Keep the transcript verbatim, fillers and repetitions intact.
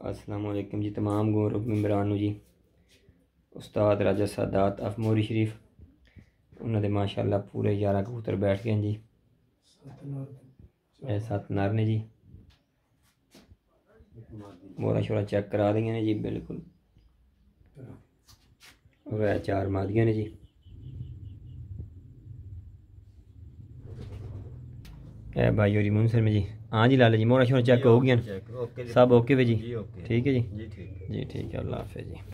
अस्सलाम वालेकुम जी तमाम ग्रुप मेंबरान जी। उस्ताद राजा सादात अफमोरी शरीफ उन्होंने माशाल्लाह पूरे ग्यारह कबूतर बैठ गए जी। ये सत्त नर ने जी, बोरा शोरा चेक करा देंगे ने जी बिल्कुल। और चार मादियाँ ने जी। ए भाई और मुंसर में जी। हाँ जी लाला जी मोरा शोरा चेक हो गया, सब ओके वे जी। ठीक है जी, जी ठीक है, अल्लाह हाफिज़ जी।